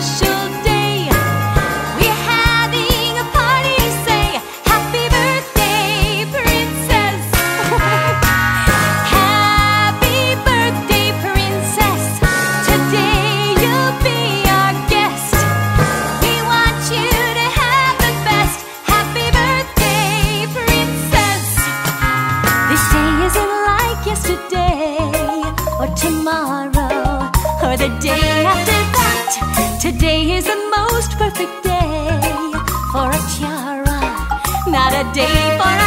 special day. We're having a party, say, happy birthday, princess. Happy birthday, princess. Today you'll be our guest. We want you to have the best. Happy birthday, princess. This day isn't like yesterday or tomorrow or the day after that. Today is the most perfect day for a tiara, not a day for